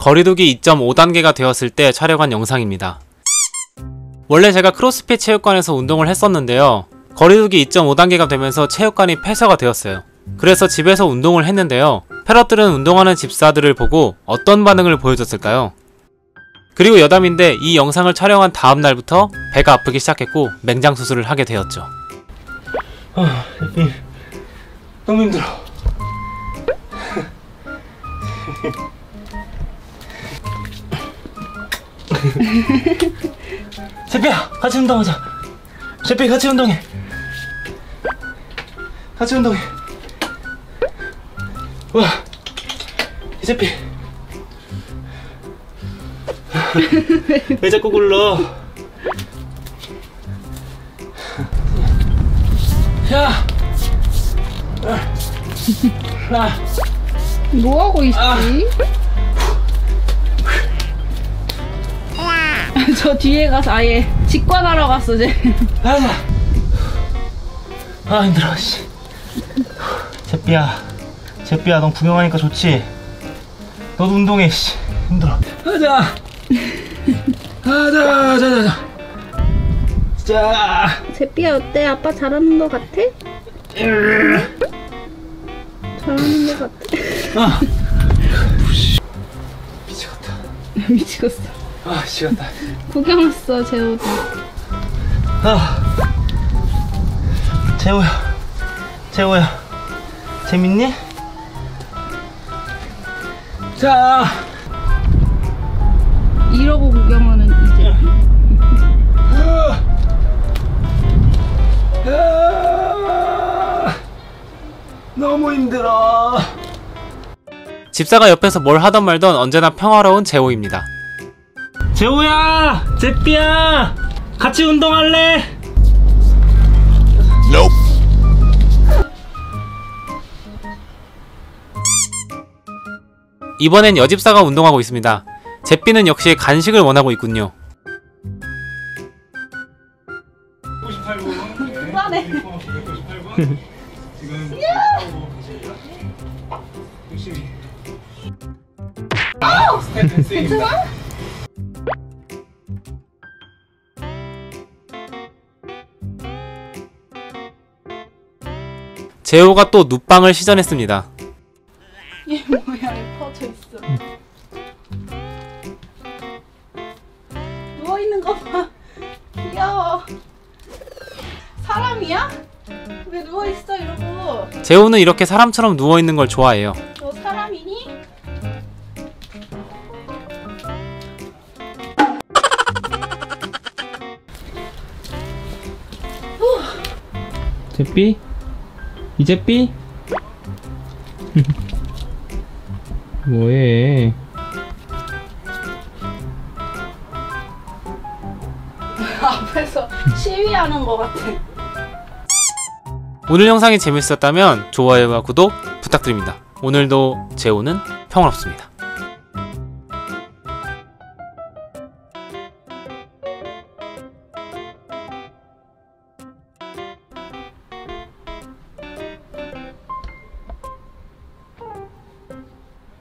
거리두기 2.5단계가 되었을 때 촬영한 영상입니다. 원래 제가 크로스핏 체육관에서 운동을 했었는데요. 거리두기 2.5단계가 되면서 체육관이 폐쇄가 되었어요. 그래서 집에서 운동을 했는데요. 패럿들은 운동하는 집사들을 보고 어떤 반응을 보여줬을까요? 그리고 여담인데 이 영상을 촬영한 다음 날부터 배가 아프기 시작했고 맹장 수술을 하게 되었죠. 너무 힘들어. 세피야, 같이 운동하자. 세피, 같이 운동해. 같이 운동해. 와, 세피. 왜 자꾸 굴러? 야! 뭐하고 있지? 저 뒤에 가서 아예 직관하러 갔어, 쟤. 힘들어, 씨. 제삐야, 넌 구경하니까 좋지? 너도 운동해, 씨. 힘들어. 가자! 자. 제삐야, 어때? 아빠 잘하는 거 같아? 잘하는 거 같아? 미치겠다. 미치겠어. 미치겠다. 구경 왔어, 재호도. 재호야. 재밌니? 자. 이러고 구경하는 이제. 너무 힘들어. 집사가 옆에서 뭘 하던 말던 언제나 평화로운 재호입니다. 재호야! 제삐야! 같이 운동할래? 이번엔 여집사가 운동하고 있습니다. 제삐는 역시 간식을 원하고 있군요. 98분. 불안해. 198분. 지금 62. 스텝 댄스입니다. 재호가 또 눕방을 시전했습니다. 얘 뭐야, 얘 퍼져 있어. 누워있는 거 봐. 귀여워. 사람이야? 왜 누워있어, 이러고. 재호는 이렇게 사람처럼 누워있는 걸 좋아해요. 너 사람이니? 제삐? 이제삐? 뭐해? 앞에서 시위하는 거 같아. 오늘 영상이 재밌었다면 좋아요와 구독 부탁드립니다. 오늘도 재호는 평화롭습니다.